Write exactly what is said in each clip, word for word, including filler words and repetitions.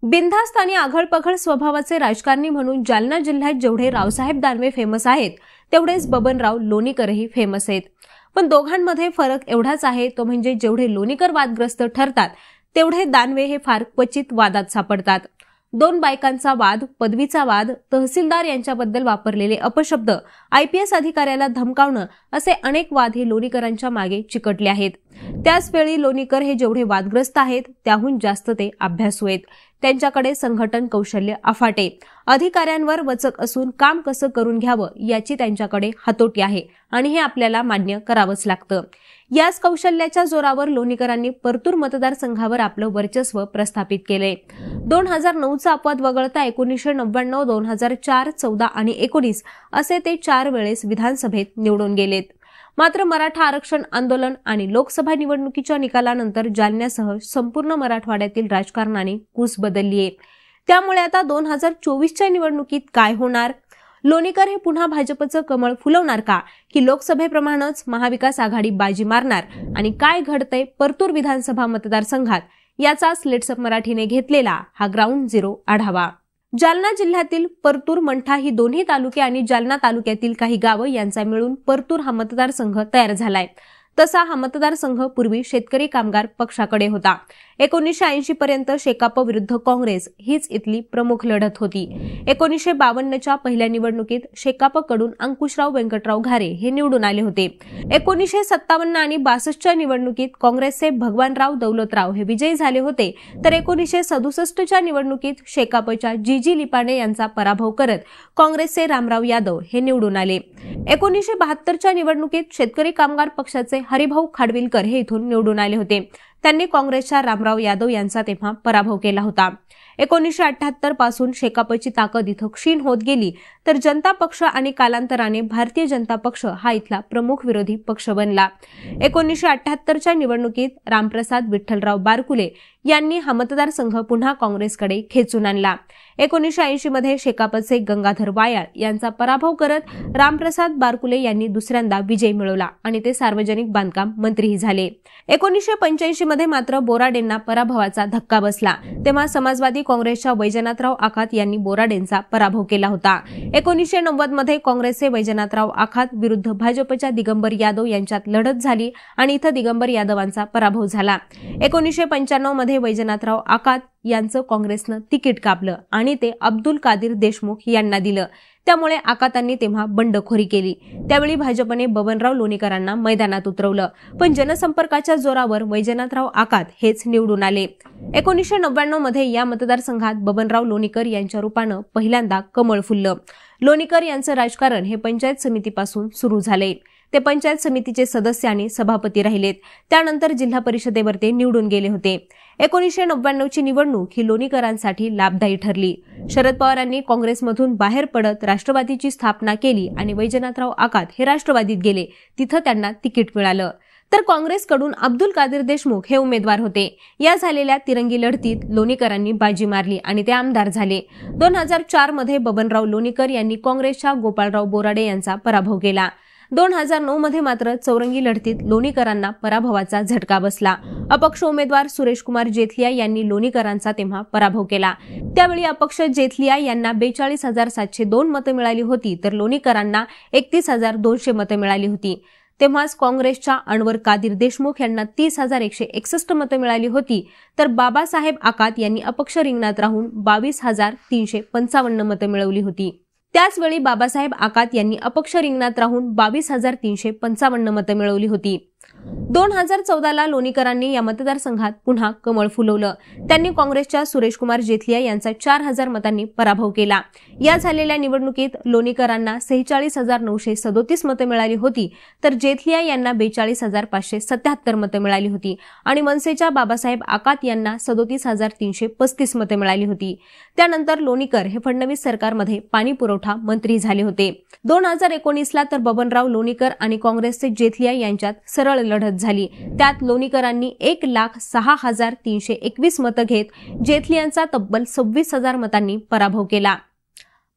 बिनधास्त आणि आघळपघळ स्वभावाचे राजकारणी म्हणून जालना जिल्ह्यात जेवढे रावसाहेब दानवे फेमस आहेत तेवढेच बबनराव लोणीकरही फेमस आहेत। पण दोघांमध्ये फरक एवढाच आहे, तो म्हणजे जेवढे लोणीकर वादग्रस्त ठरतात तेवढे दानवे हे फार क्वचित वादात सापडतात। दोन बायकांचा वाद, पदवीचा वाद, तहसीलदार यांच्याबद्दल वापरलेले अपशब्द, आयपीएस अधिकाऱ्याला धमकावणं असे अनेक वाद हे लोणीकरांच्या मागे चिकटले आहेत। त्याचवेळी लोणीकर हे जेवढे वादग्रस्त आहेत त्याहून जास्त ते अभ्यासू आहेत। त्यांच्याकडे संघटन कौशल्य अफाटे, अधिकाऱ्यांवर वचक असून काम कसं करून घ्यावं याची त्यांच्याकडे हातोटी आहे आणि हे आपल्याला मान्य करावंच लागतं। याच कौशल्याच्या जोरावर लोणीकरांनी परतूर मतदारसंघावर आपलं वर्चस्व प्रस्थापित केले। दोन हजार नऊचा अपवाद वगळता एकोणीसशे नव्याण्णव, दोन हजार चार, चौदा आणि एकोणीस असे ते चार वेळेस विधानसभेत निवडून गेलेत। मात्र मराठा आरक्षण आंदोलन आणि लोकसभा निवडणुकीच्या निकालानंतर जालन्यासह संपूर्ण मराठवाड्यातील राजकारणाने कूस बदलली आहे। त्यामुळे आता दोन हजार चोवीसच्या निवडणुकीत काय होणार? लोणीकर हे पुन्हा भाजपचं कमळ फुलवणार का, की लोकसभेप्रमाणेच महाविकास आघाडी बाजी मारणार? आणि काय घडतंय परतूर विधानसभा मतदारसंघात याचाच लेट्सअप मराठीने घेतलेला हा ग्राउंड झिरो आढावा। जालना जिल्ह्यातील परतूर, मंठा ही दोन्ही तालुके आणि जालना तालुक्यातील काही गावं यांचा मिळून परतूर हा मतदारसंघ तयार झालाय। तसा हा मतदारसंघ पूर्वी शेतकरी कामगार पक्षाकडे होता। एकोणीसशे ऐंशी पर्यंत शेकाप विरुद्ध काँग्रेस हीच इथली प्रमुख लढत होती। एकोणीसशे बावन्नच्या पहिल्या निवडणुकीत शेकापकडून अंकुशराव व्यंकटराव घारे हे निवडून आले होते। एकोणीसशे सत्तावन्न आणि बासष्टच्या निवडणुकीत काँग्रेसचे भगवानराव दौलतराव हे विजयी झाले होते, तर एकोणीसशे सदुसष्टच्या निवडणुकीत शेकापच्या जी जी लिपाणे यांचा पराभव करत काँग्रेसचे रामराव यादव हे निवडून आले। एकोणीसशे बहात्तरच्या निवडणुकीत शेतकरी कामगार पक्षाचे हरिभाऊ खाडविलकर हे इथून निवडून आले होते। त्यांनी काँग्रेसच्या रामराव यादव यांचा तेव्हा पराभव केला होता। एकोणीसशे अठ्याहत्तर पासून शेकापची ताकद इथं क्षीण होत गेली, तर जनता पक्ष आणि कालांतराने भारतीय जनता पक्ष हा इथला प्रमुख विरोधी पक्ष बनला। एकोणीसशे अठ्याहत्तरच्या निवडणुकीत रामप्रसाद विठ्ठलराव बारकुले यांनी हा मतदारसंघ पुन्हा काँग्रेसकडे खेचून आणला। एकोणीसशे ऐंशी मध्ये शेकापचे गंगाधर वायाळ यांचा पराभव करत रामप्रसाद बारकुले यांनी दुसऱ्यांदा विजय मिळवला आणि ते सार्वजनिक बांधकाम मंत्रीही झाले। एकोणीसशे पंच्याऐंशी मध्ये मात्र बोराडेंना पराभवाचा धक्का बसला, तेव्हा समाजवादी काँग्रेसच्या वैजनाथराव आखात यांनी बोराडेंचा पराभव केला होता। एकोणीसशे नव्वद मध्ये काँग्रेसचे वैजनाथराव आखात विरुद्ध भाजपच्या दिगंबर यादव यांच्यात लढत झाली आणि इथं दिगंबर यादवांचा पराभव झाला। एकोणीसशे पंच्याण्णव मध्ये वैजनाथराव आखात यांचं काँग्रेसनं तिकीट कापलं आणि ते अब्दुल कादिर देशमुख यांना दिलं। त्यामुळे आकातांनी तेव्हा बंडखोरी केली। त्यावेळी भाजपने बबनराव लोणीकरांना मैदानात उतरवलं, पण जनसंपर्काच्या जोरावर वैजनाथराव आकात हेच निवडून आले। एकोणीसशे नव्याण्णव मध्ये या मतदारसंघात बबनराव लोणीकर यांच्या रूपानं पहिल्यांदा कमळ फुललं। लोणीकर यांचं राजकारण हे पंचायत समितीपासून सुरू झाले। ते पंचायत समितीचे सदस्य आणि सभापती राहिलेत। त्यानंतर जिल्हा परिषदेवर ते निवडून गेले होते। एकोणीसशे नव्याण्णवची निवडणूक ही लोणीकरांसाठी लाभदायी ठरली। शरद पवारांनी काँग्रेसमधून बाहेर पडत राष्ट्रवादीची स्थापना केली आणि वैजनाथराव आकात हे राष्ट्रवादीत गेले, तिथं त्यांना तिकीट मिळालं। तर काँग्रेसकडून अब्दुल कादिर देशमुख हे उमेदवार होते। या झालेल्या तिरंगी लढतीत लोणीकरांनी बाजी मारली आणि ते आमदार झाले। दोन हजार चार मध्ये बबनराव लोणीकर यांनी काँग्रेसच्या गोपाळराव बोराडे यांचा पराभव केला। दोन हजार नऊ मध्ये मात्र चौरंगी लढतीत लोणीकरांना पराभवाचा झटका बसला। अपक्ष उमेदवार सुरेश कुमार जेथलिया यांनी लोणीकरांचा तेव्हा पराभव केला। त्यावेळी अपक्ष जेथलिया यांना बेचाळीस हजार सातशे दोन मतं मिळाली होती, तर लोणीकरांना एकतीस हजार दोनशे मतं मिळाली होती। तेव्हाच काँग्रेसच्या अनवर कादिर देशमुख यांना तीस हजार एकशे एकसष्ट मतं मिळाली होती, तर बाबासाहेब आकात यांनी अपक्ष रिंगणात राहून बावीस हजार तीनशे पंचावन्न मतं मिळवली होती। त्याचवेळी बाबासाहेब आकात यांनी अपक्ष रिंगणात राहून बावीस हजार तीनशे पंचावन्न मतं मिळवली होती। दोन हजार चौदाला लोणीकरांनी या मतदारसंघात पुन्हा कमळ फुलवलं। त्यांनी काँग्रेसच्या सुरेश कुमार जेथलिया यांचा चार हजार मतांनी पराभव केला। या झालेल्या निवडणुकीत लोणीकरांना सेहेचाळीस हजार नऊशे सदोतीस मतं मिळाली होती, तर जेथलिया यांना बेचाळीस हजार पाचशे सत्याहत्तर मतं मिळाली होती आणि मनसेच्या बाबासाहेब आकात यांना सदोतीस हजार तीनशे पस्तीस मतं मिळाली होती। त्यानंतर लोणीकर हे फडणवीस सरकारमध्ये पाणी पुरवठा मंत्री झाले होते। दोन हजार एकोणीसला तर बबनराव लोणीकर आणि काँग्रेसचे जेथलिया यांच्यात सरळ लढत झाली। त्यात लोणीकरांनी एक लाख सहा हजार तीनशे एकवीस मतं घेत जेथलियांचा तब्बल सव्वीस हजार मतांनी पराभव केला।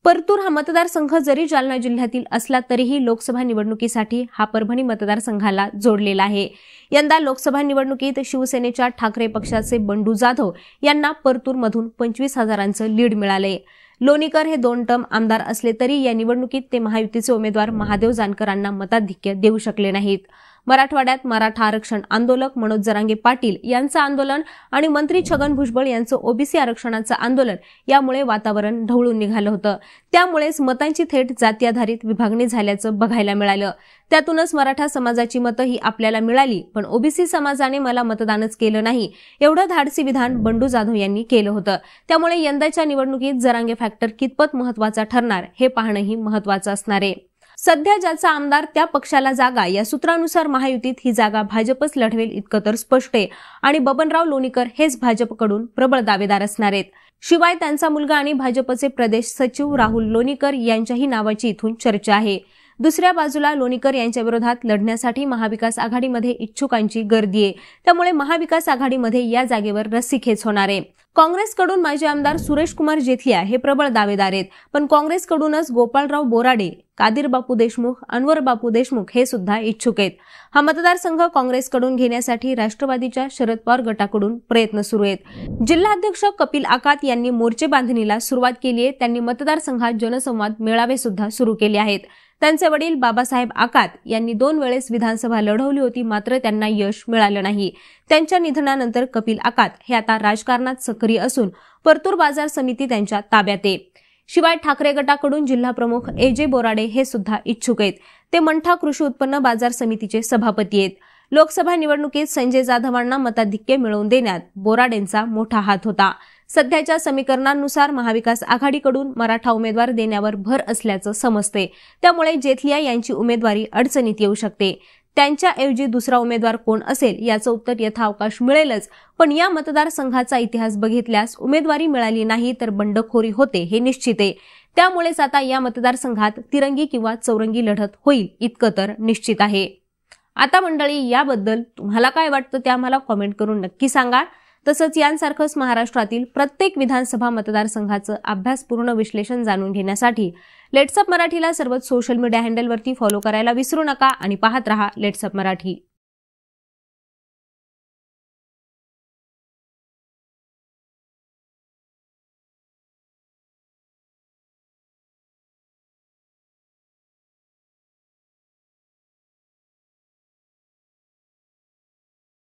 परतूर हा मतदारसंघ जरी जालना जिल्ह्यातील असला तरीही लोकसभा निवडणुकीसाठी हा परभणी मतदारसंघाला जोडलेला आहे। यंदा लोकसभा निवडणुकीत शिवसेनेच्या ठाकरे पक्षाचे बंडू जाधव यांना परतूरमधून पंचवीस हजारांचं लीड मिळाले। लोणीकर हे दोन टर्म आमदार असले तरी या निवडणुकीत ते महायुतीचे उमेदवार महादेव जानकरांना मताधिक्य देऊ शकले नाहीत। मराठवाड्यात मराठा आरक्षण आंदोलक मनोज जरांगे पाटील यांचं आंदोलन आणि मंत्री छगन भुजबळ यांचं ओबीसी आरक्षणाचं आंदोलन यामुळे वातावरण ढवळून निघालं होतं। त्यामुळेच मतांची थेट जाती आधारित विभागणी झाल्याचं बघायला मिळालं। त्यातूनच मराठा समाजाची मतं ही आपल्याला मिळाली, पण ओबीसी समाजाने मला मतदानच केलं नाही, एवढं धाडसी विधान बंडू जाधव यांनी केलं होतं। त्यामुळे यंदाच्या निवडणुकीत जरांगे फॅक्टर कितपत महत्वाचा ठरणार हे पाहणंही महत्वाचं असणार आहे। सध्या ज्याचा आमदार त्या पक्षाला जागा या सूत्रानुसार महायुतीत ही जागा भाजपच लढवेल इतकं तर स्पष्ट आहे आणि बबनराव लोणीकर हेच भाजपकडून प्रबळ दावेदार असणार आहेत। शिवाय त्यांचा मुलगा आणि भाजपचे प्रदेश सचिव राहुल लोणीकर यांच्याही नावाची इथून चर्चा आहे। दुसऱ्या बाजूला लोणीकर यांच्या विरोधात लढण्यासाठी महाविकास आघाडीमध्ये इच्छुकांची गर्दी आहे। त्यामुळे महाविकास आघाडीमध्ये या जागेवर रस्सीखेच होणार आहे। काँग्रेसकडून माजी आमदार सुरेश कुमार जेथलिया हे प्रबळ दावेदार आहेत, पण काँग्रेसकडूनच गोपाळराव बोराडे, कादिर बापू देशमुख, अनवर बापू देशमुख हे सुद्धा इच्छुक आहेत। हा मतदारसंघ काँग्रेसकडून घेण्यासाठी राष्ट्रवादीच्या शरद पवार गटाकडून प्रयत्न सुरू आहेत। जिल्हाध्यक्ष कपिल आकात यांनी मोर्चे बांधणीला सुरुवात केली आहे। त्यांनी मतदारसंघात जनसंवाद मेळावे सुद्धा सुरू केले आहेत। त्यांचे वडील बाबासाहेब आकात यांनी दोन वेळेस विधानसभा लढवली होती, मात्र त्यांना यश मिळालं नाही। त्यांच्या निधनानंतर कपिल आकात हे आता राजकारणात सक्रिय असून परतूर बाजार समिती त्यांच्या ताब्यात आहे। शिवाय ठाकरे गटाकडून जिल्हा प्रमुख ए जे बोराडे हे सुद्धा इच्छुक आहेत। ते मंठा कृषी उत्पन्न बाजार समितीचे सभापती आहेत। लोकसभा निवडणुकीत संजय जाधवांना मताधिक्य मिळवून देण्यात बोराडेंचा मोठा हात होता। सध्याच्या समीकरणांनुसार महाविकास आघाडीकडून मराठा उमेदवार देण्यावर भर असल्याचं समजते। त्यामुळे जेथलिया यांची उमेदवारी अडचणीत येऊ शकते। त्यांच्याऐवजी दुसरा उमेदवार कोण असेल याचं उत्तर यथावकाश मिळेलच, पण या मतदारसंघाचा इतिहास बघितल्यास उमेदवारी मिळाली नाही तर बंडखोरी होते हे निश्चित आहे। त्यामुळेच आता या मतदारसंघात तिरंगी किंवा चौरंगी लढत होईल इतकं तर निश्चित आहे। आता मंडळी, याबद्दल तुम्हाला काय वाटतं ते आम्हाला कॉमेंट करून नक्की सांगा। तसंच यांसारखंच महाराष्ट्रातील प्रत्येक विधानसभा मतदारसंघाचं अभ्यासपूर्ण विश्लेषण जाणून घेण्यासाठी लेट्सअप मराठीला सर्वच सोशल मीडिया हँडलवरती फॉलो करायला विसरू नका आणि पाहत रहा लेट्सअप मराठी।